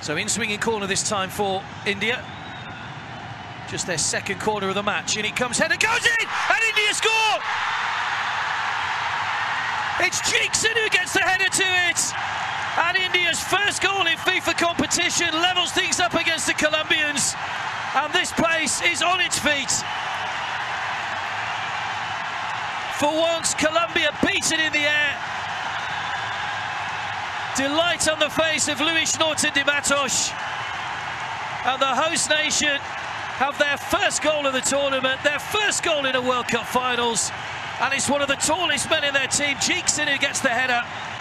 So in swinging corner this time for India. Just their second corner of the match. In it comes, header goes in, and India score! It's Jackson who gets the header to it. And India's first goal in FIFA competition levels things up against the Colombians. And this place is on its feet. For once, Colombia beaten in the air. Delight on the face of Luis Norton de Matos. And the host nation have their first goal of the tournament, their first goal in a World Cup finals. And it's one of the tallest men in their team, Jackson, who gets the header.